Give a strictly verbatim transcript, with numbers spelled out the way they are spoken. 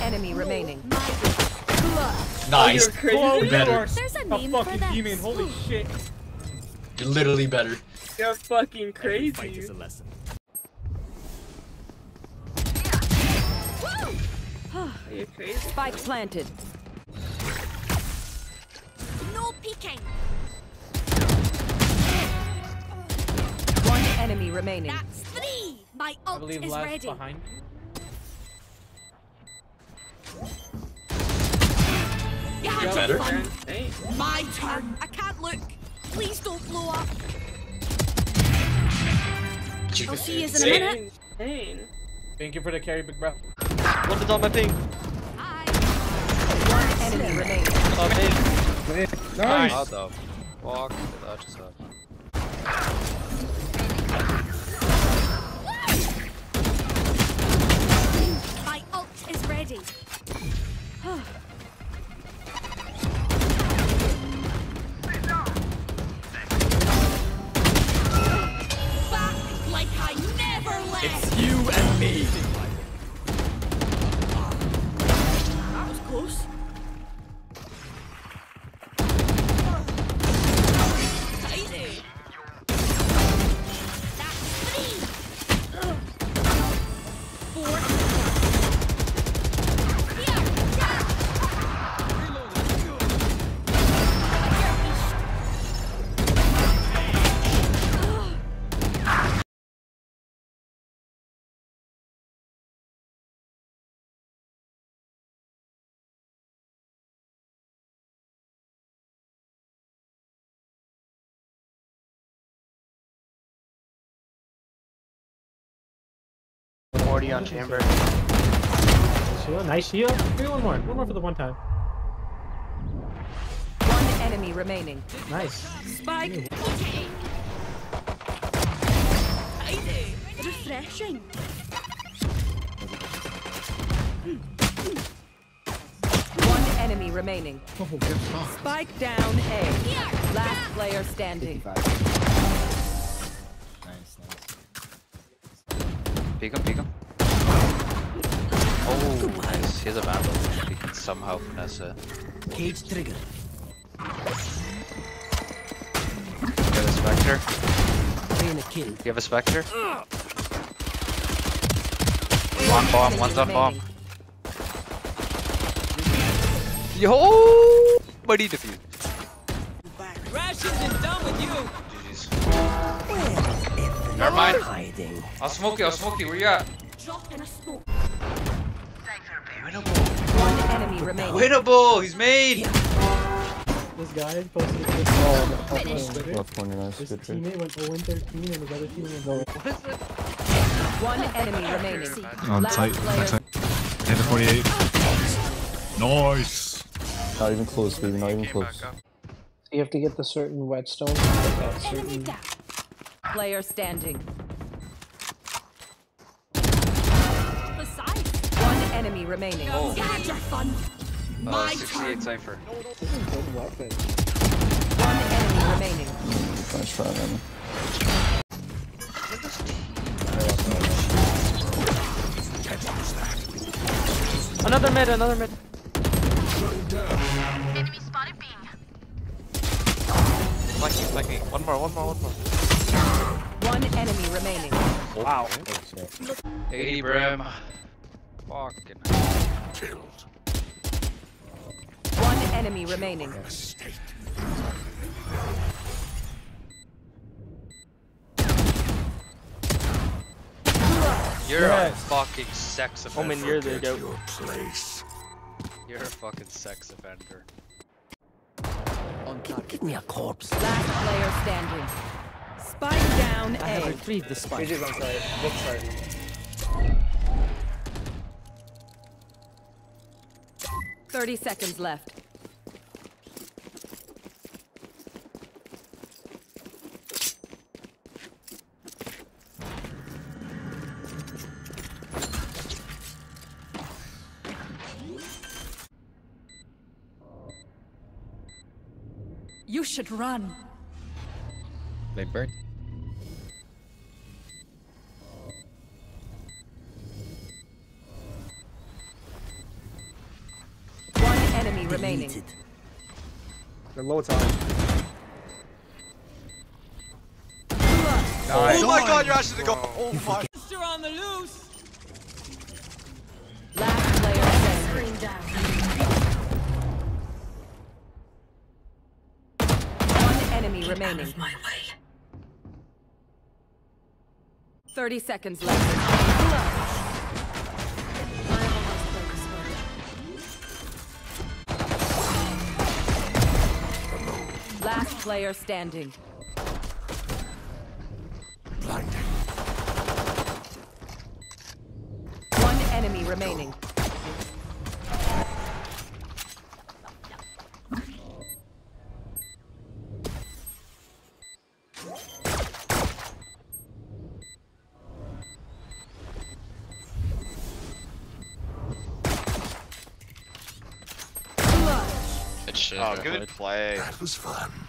enemy remaining. Nice. Oh, you're better. There's a A name fucking for demon. this. Holy shit. You're literally better. You're fucking crazy. Are you crazy? Spike planted. No peeking. One enemy remaining. That's three. My I ult believe is last ready. behind you. You had Yep. Better. fun. Hey. My turn. I can't look. Please don't blow up. I'll see you in a minute. Insane. Thank you for the carry, big bro. What is on my ping? Hi. One enemy remaining. On ping. Nice. How the fuck did that just happen? My ult is ready. Back like I never left. It's you and me. That was close. Tidy. That's three. Four. Here. forty on chamber. Shield, nice shield. Give me one more. One more for the one time. One enemy remaining. Nice. Spike. Okay. Tidy. Refreshing. One enemy remaining. Spike down A. Last player standing. Peek him, peek him. Oh, nice. He has a vandal. He can somehow finesse it. Cage trigger. You have a Spectre? Playing a kill. You have a Spectre? One bomb, one's on bomb. Yo! Buddy defuse. Rations is done with you. G G's. Never mind. Hiding. I'll smoke you, I'll smoke you. Where you at? Drop in a smoke. Winnable. One enemy remaining. Winnable! He's made! This guy posted a good call on Twitter. Left corner, nice. His Good trade. teammate went oh and thirteen and his other teammate went oh. One enemy remaining. On Last tight, player. on tight. Hit the forty-eight. Nice. Not even close, baby. Not even close. You have to get the certain whetstone. That Enemy certain... down. Player standing. Besides, One enemy remaining. Oh, you had your fun. uh, My sixty-eight turn. Cypher. This is a good weapon. One enemy remaining. Nice try, man. Another mid, another mid. Flanking, flanking. One more, one more, one more. One enemy remaining. Wow. eighty Brim. Fucking. One enemy remaining. You're Yes. a fucking sex offender. Omen, you're the goat. You're a fucking sex offender. Give me a corpse. Last player standing. Spike down I have A. retrieved the spike. Pages on side. Both side. Thirty seconds left. You should run. They burn. remaining. Deleted. They're low time. Oh my god, you're actually gonna go. Oh my. Monster on the loose. Last player standing. One enemy remaining. My way. Thirty seconds left. Last player standing. One enemy remaining. Good shit. Oh, good play. That was fun.